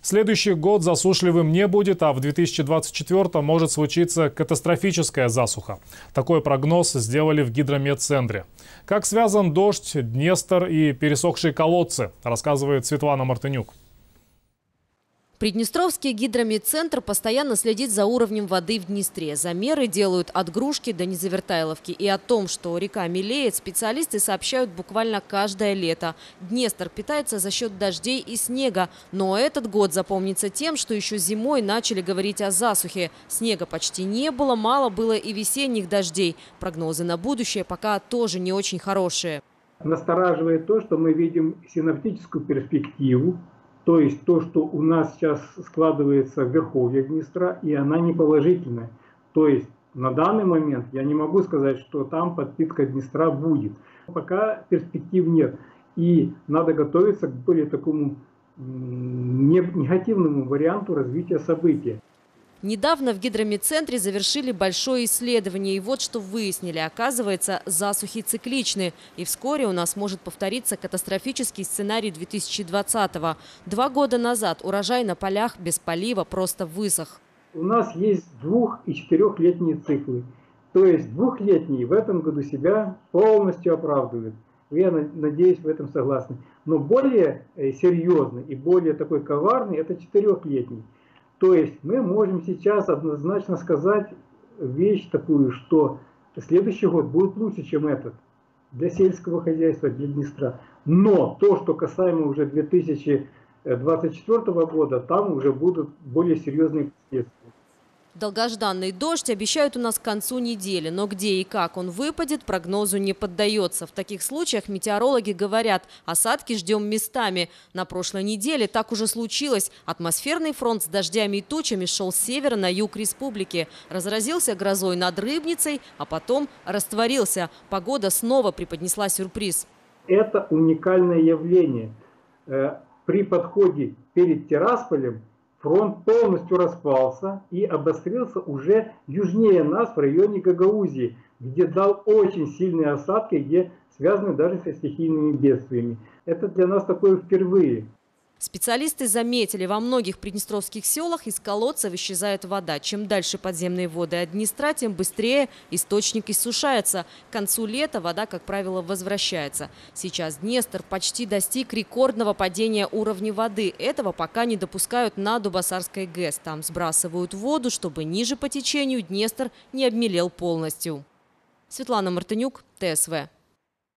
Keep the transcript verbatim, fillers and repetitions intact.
Следующий год засушливым не будет, а в две тысячи двадцать четвёртом может случиться катастрофическая засуха. Такой прогноз сделали в гидрометцентре. Как связан дождь, Днестр и пересохшие колодцы, рассказывает Светлана Мартынюк. Приднестровский гидрометцентр постоянно следит за уровнем воды в Днестре. Замеры делают от Грушки до Незавертайловки. И о том, что река мелеет, специалисты сообщают буквально каждое лето. Днестр питается за счет дождей и снега. Но этот год запомнится тем, что еще зимой начали говорить о засухе. Снега почти не было, мало было и весенних дождей. Прогнозы на будущее пока тоже не очень хорошие. Настораживает то, что мы видим синоптическую перспективу. То есть то, что у нас сейчас складывается в верховье Днестра, и она не положительная. То есть на данный момент я не могу сказать, что там подпитка Днестра будет. Пока перспектив нет. И надо готовиться к более такому негативному варианту развития событий. Недавно в гидрометцентре завершили большое исследование. И вот что выяснили. Оказывается, засухи цикличны. И вскоре у нас может повториться катастрофический сценарий две тысячи двадцатого. Два года назад урожай на полях без полива просто высох. У нас есть двух- и четырехлетние циклы. То есть двухлетний в этом году себя полностью оправдывает. Я надеюсь, в этом согласны. Но более серьезный и более такой коварный – это четырехлетний. То есть мы можем сейчас однозначно сказать вещь такую, что следующий год будет лучше, чем этот для сельского хозяйства, для Днестра. Но то, что касаемо уже две тысячи двадцать четвёртого года, там уже будут более серьезные последствия. Долгожданный дождь обещают у нас к концу недели, но где и как он выпадет, прогнозу не поддается. В таких случаях метеорологи говорят, осадки ждем местами. На прошлой неделе так уже случилось. Атмосферный фронт с дождями и тучами шел с севера на юг республики. Разразился грозой над Рыбницей, а потом растворился. Погода снова преподнесла сюрприз. Это уникальное явление. При подходе перед Тирасполем фронт полностью распался и обострился уже южнее нас в районе Гагаузии, где дал очень сильные осадки, где связаны даже со стихийными бедствиями. Это для нас такое впервые. Специалисты заметили, во многих приднестровских селах из колодцев исчезает вода. Чем дальше подземные воды от Днестра, тем быстрее источник иссушается. К концу лета вода, как правило, возвращается. Сейчас Днестр почти достиг рекордного падения уровня воды. Этого пока не допускают на Дубосарской ГЭС. Там сбрасывают воду, чтобы ниже по течению Днестр не обмелел полностью. Светлана Мартынюк, ТСВ.